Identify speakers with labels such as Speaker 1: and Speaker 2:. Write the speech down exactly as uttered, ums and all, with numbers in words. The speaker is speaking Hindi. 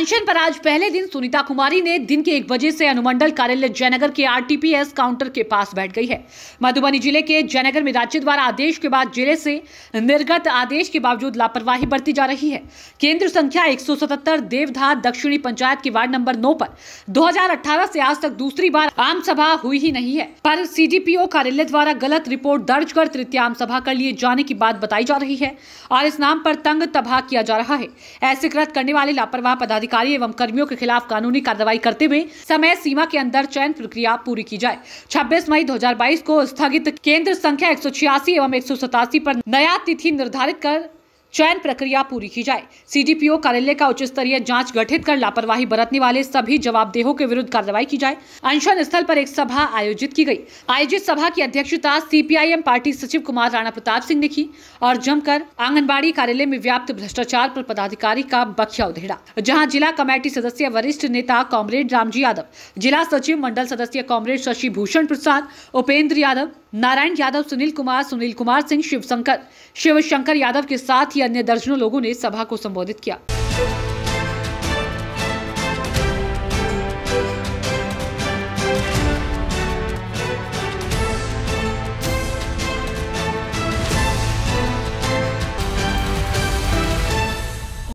Speaker 1: अनशन पर आज पहले दिन सुनीता कुमारी ने दिन के एक बजे से अनुमंडल कार्यालय जयनगर के आरटीपीएस काउंटर के पास बैठ गई है। मधुबनी जिले के जयनगर में राज्य द्वारा आदेश के बाद जिले से निर्गत आदेश के बावजूद लापरवाही बरती जा रही है। केंद्र संख्या एक सौ सतहत्तर देवधा दक्षिणी पंचायत के वार्ड नंबर नौ पर दो हजार अठारह से आज तक दूसरी बार आम सभा हुई ही नहीं है, पर सीडीपीओ कार्यालय द्वारा गलत रिपोर्ट दर्ज कर तृतीय आम सभा कर लिए जाने की बात बताई जा रही है और इस नाम पर तंग तबाह किया जा रहा है। ऐसे कृत्य करने वाले लापरवाह पदाधिकारी एवं कर्मियों के खिलाफ कानूनी कार्रवाई करते हुए समय सीमा के अंदर चयन प्रक्रिया पूरी की जाए। छब्बीस मई दो हजार बाईस को स्थगित केंद्र संख्या एक सौ छियासी एवं एक सौ सतासी पर नया तिथि निर्धारित कर चयन प्रक्रिया पूरी की जाए। सीडीपीओ कार्यालय का उच्च स्तरीय जांच गठित कर लापरवाही बरतने वाले सभी जवाबदेहों के विरुद्ध कार्रवाई की जाए। अनशन स्थल पर एक सभा आयोजित की गई। आयोजित सभा की अध्यक्षता सीपीआईएम पार्टी सचिव कुमार राणा प्रताप सिंह ने की और जमकर आंगनबाड़ी कार्यालय में व्याप्त भ्रष्टाचार पर पदाधिकारी का बखिया उधेड़ा, जहाँ जिला कमेटी सदस्य वरिष्ठ नेता कॉमरेड रामजी यादव, जिला सचिव मंडल सदस्य कॉमरेड शशि भूषण प्रसाद, उपेंद्र यादव, नारायण यादव, सुनील कुमार, सुनील कुमार सिंह, शिवशंकर शिवशंकर यादव के साथ ही अन्य दर्जनों लोगों ने सभा को संबोधित किया।